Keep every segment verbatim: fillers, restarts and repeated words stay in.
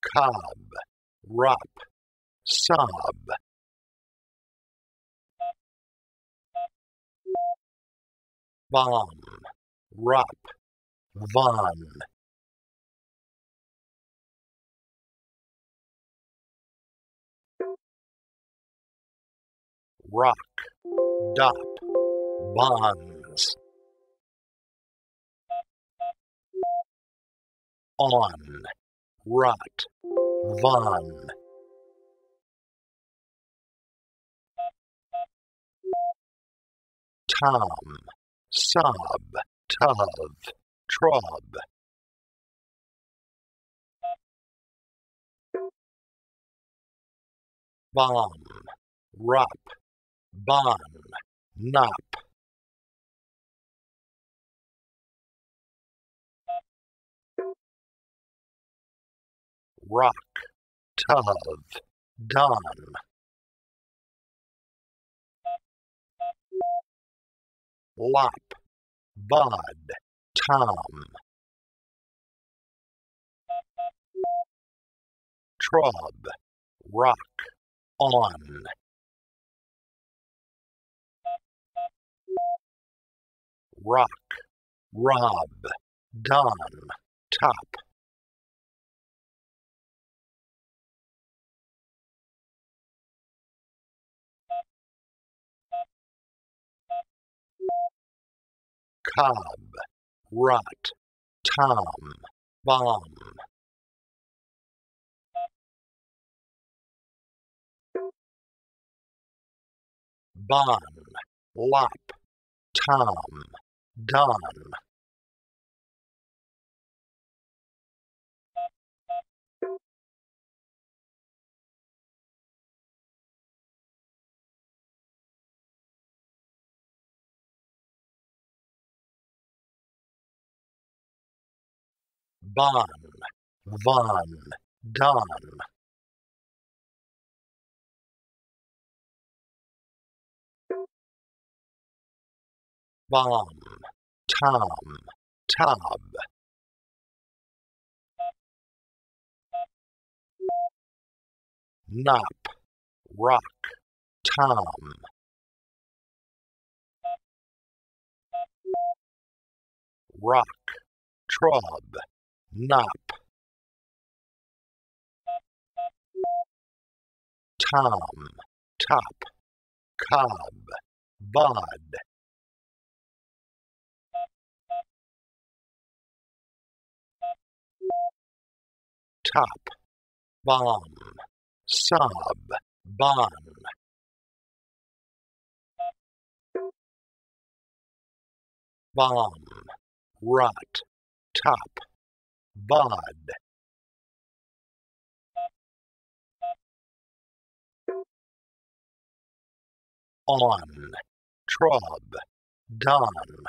cob, rup, sob. Bomb, rup, von. Rock, dop, bonds. On, rot, von. Tom, sob, tov, trob. Bomb, rup, bon, nop. Rock, tov, don. Lop, bud, tom. Trob, rock, on. Rock, rob, don, top. Cob, rot, tom, bomb. Bon, lop, tom, don. Bon, von, don. Bomb, tom, tob. Nop, rock, tom. Rock, trob, nop. Tom, top, cob, bud. Top, bomb, sob, bon. Bomb, rot, top, bud. On, trob, don.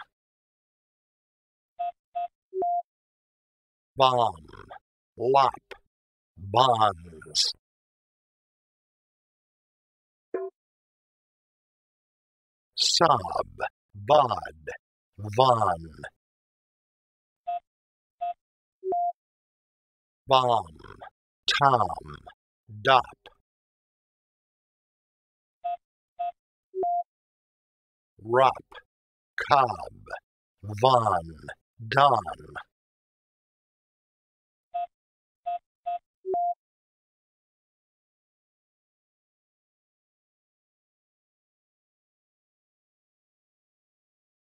Bomb, lop, bonds. Sob, bud, von. Bomb, tom, dop. Rup, cob, von, don.